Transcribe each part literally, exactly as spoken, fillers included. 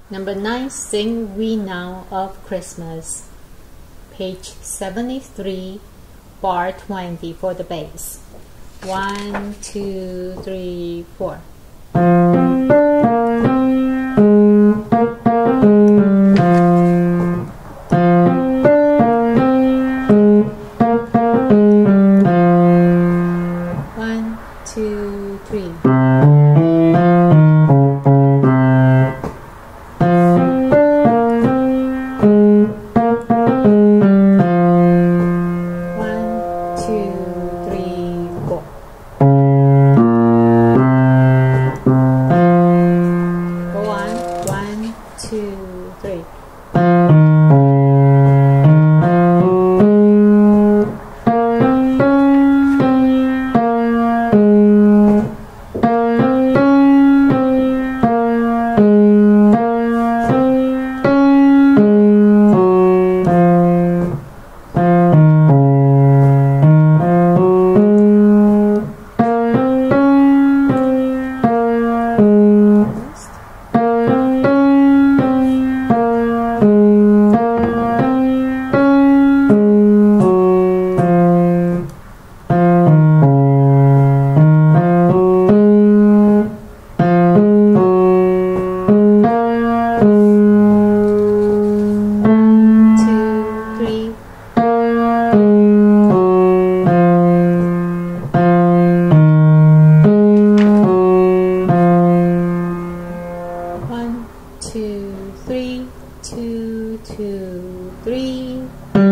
Number nine, Sing We Now of Christmas. Page seventy-three, bar twenty for the bass. One, two, three, four. One, two, three. Two, three. Two, three, two, two, three.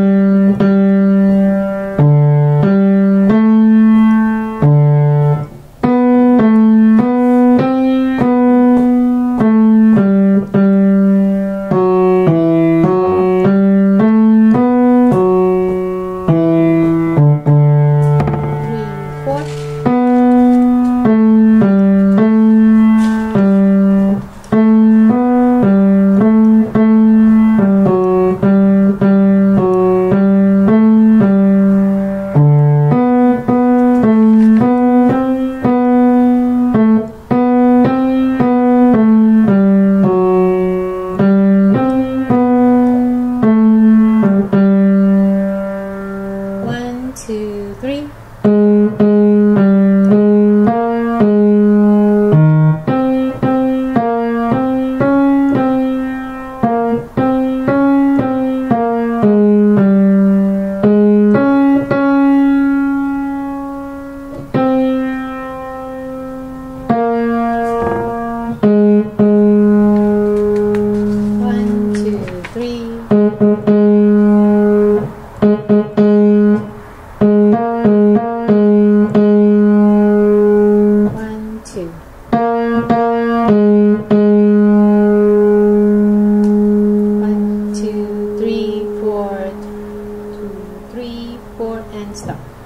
Two, three. One, two, three. Two. One, two, three, four, two, three, four, and stop.